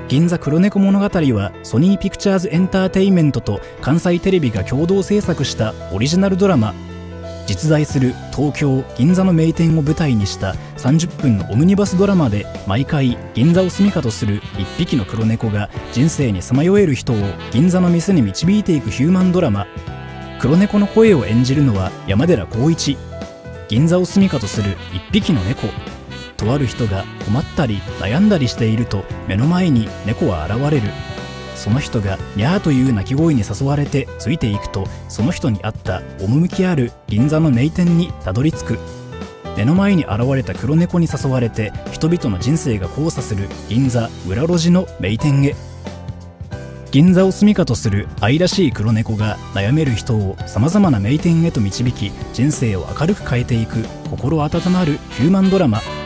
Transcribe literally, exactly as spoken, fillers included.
銀座黒猫物語はソニーピクチャーズエンターテインメントと関西テレビが共同制作したオリジナルドラマ。実在する東京・銀座の名店を舞台にしたさんじゅっぷんのオムニバスドラマで、毎回銀座を住処とするいっぴきの黒猫が人生にさまよえる人を銀座の店に導いていくヒューマンドラマ。黒猫の声を演じるのは山寺宏一。銀座を住処とするいっぴきの猫。とある人が困ったり悩んだりしていると、目の前に猫は現れる。その人がニャーという鳴き声に誘われてついていくと、その人に合った趣ある銀座の名店にたどり着く。目の前に現れた黒猫に誘われて人々の人生が交差する銀座裏路地の名店へ。銀座を住処とする愛らしい黒猫が悩める人をさまざまな名店へと導き、人生を明るく変えていく心温まるヒューマンドラマ。